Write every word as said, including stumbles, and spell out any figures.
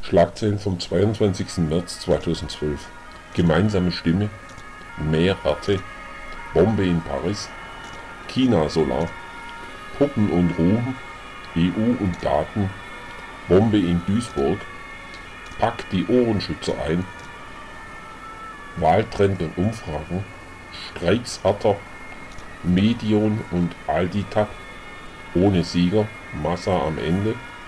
Schlagzeilen vom zweiundzwanzigsten März zweitausendzwölf. Gemeinsame Stimme, mehr Härte, Bombe in Paris, China Solar, Puppen und Ruhm, E U und Daten, Bombe in Duisburg, packt die Ohrenschützer ein, Wahltrend und Umfragen, Streiks härter, Medion und Alditab, ohne Sieger, Massa am Ende,